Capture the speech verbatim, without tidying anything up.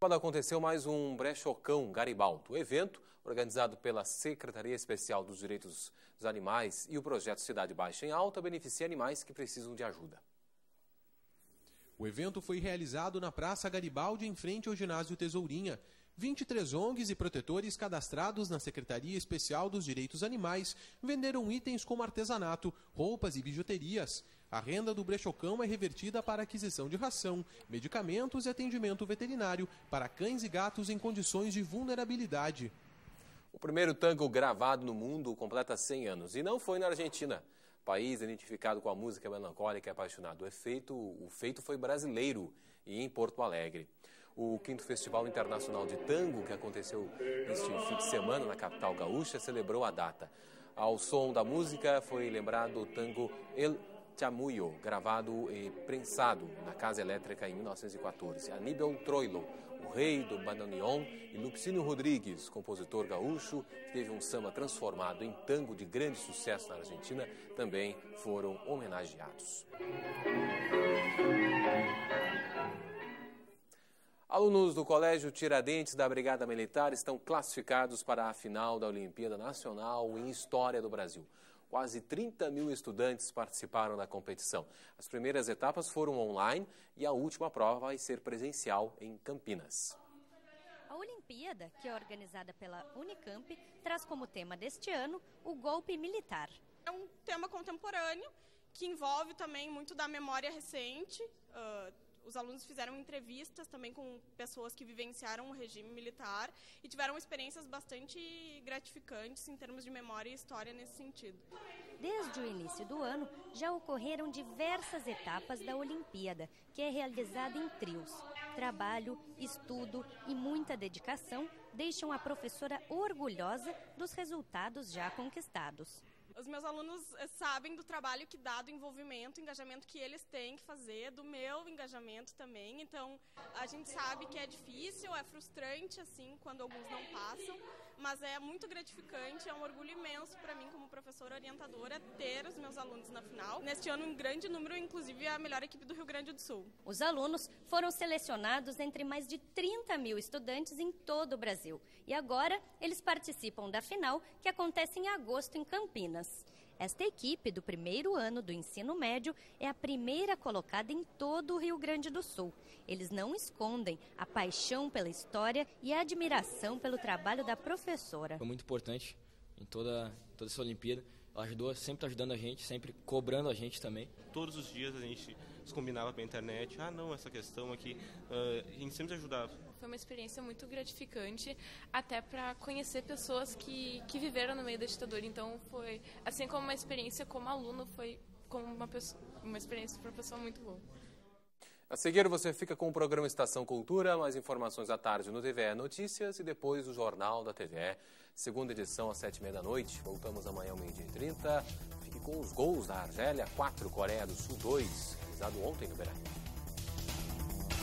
sábado aconteceu mais um Brechocão Garibaldi. O evento, organizado pela Secretaria Especial dos Direitos dos Animais e o projeto Cidade Baixa em Alta, beneficia animais que precisam de ajuda. O evento foi realizado na Praça Garibaldi, em frente ao ginásio Tesourinha. vinte e três O N Gs e protetores cadastrados na Secretaria Especial dos Direitos Animais venderam itens como artesanato, roupas e bijuterias. A renda do Brechocão é revertida para aquisição de ração, medicamentos e atendimento veterinário para cães e gatos em condições de vulnerabilidade. O primeiro tango gravado no mundo completa cem anos e não foi na Argentina. País identificado com a música melancólica e apaixonado. O feito, o feito foi brasileiro e em Porto Alegre. O quinto Festival Internacional de Tango, que aconteceu neste fim de semana na capital gaúcha, celebrou a data. Ao som da música foi lembrado o tango El Chamuyo, gravado e prensado na Casa Elétrica em mil novecentos e quatorze. Aníbal Troilo, o rei do bandoneon, e Lupicínio Rodrigues, compositor gaúcho, que teve um samba transformado em tango de grande sucesso na Argentina, também foram homenageados. Alunos do Colégio Tiradentes da Brigada Militar estão classificados para a final da Olimpíada Nacional em História do Brasil. Quase trinta mil estudantes participaram da competição. As primeiras etapas foram online e a última prova vai ser presencial em Campinas. A Olimpíada, que é organizada pela Unicamp, traz como tema deste ano o golpe militar. É um tema contemporâneo que envolve também muito da memória recente. Uh, Os alunos fizeram entrevistas também com pessoas que vivenciaram o regime militar e tiveram experiências bastante gratificantes em termos de memória e história nesse sentido. Desde o início do ano, já ocorreram diversas etapas da Olimpíada, que é realizada em trios. Trabalho, estudo e muita dedicação deixam a professora orgulhosa dos resultados já conquistados. Os meus alunos sabem do trabalho que dá, do envolvimento, engajamento que eles têm que fazer, do meu engajamento também. Então, a gente sabe que é difícil, é frustrante, assim, quando alguns não passam, mas é muito gratificante, é um orgulho imenso para mim, como professora orientadora, ter os meus alunos na final. Neste ano, um grande número, inclusive a melhor equipe do Rio Grande do Sul. Os alunos foram selecionados entre mais de trinta mil estudantes em todo o Brasil. E agora, eles participam da final, que acontece em agosto em Campinas. Esta equipe do primeiro ano do ensino médio é a primeira colocada em todo o Rio Grande do Sul. Eles não escondem a paixão pela história e a admiração pelo trabalho da professora. Foi muito importante em toda, toda essa Olimpíada. Ela ajudou, sempre ajudando a gente, sempre cobrando a gente também. Todos os dias a gente se combinava pela internet. Ah, não, essa questão aqui. Uh, a gente sempre ajudava. Foi uma experiência muito gratificante, até para conhecer pessoas que, que viveram no meio da ditadura. Então, foi, assim como uma experiência como aluno, foi como uma, pessoa, uma experiência professor muito boa. A seguir, você fica com o programa Estação Cultura, mais informações à tarde no T V E Notícias e depois o Jornal da T V E, segunda edição às sete e meia da noite. Voltamos amanhã ao meio-dia e trinta. Fique com os gols da Argélia, quatro, Coreia do Sul, dois, realizado ontem no Beira-Rio.